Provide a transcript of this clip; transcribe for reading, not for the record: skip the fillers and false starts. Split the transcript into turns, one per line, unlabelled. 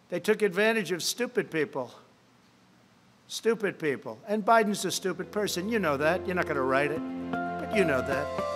They took advantage of stupid people. Stupid people. And Biden's a stupid person. You know that. You're not going to write it, but you know that.